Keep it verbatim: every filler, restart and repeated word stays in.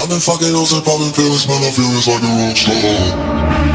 I've been fucking hoes and popping pills, man, I feel it's like a rock star.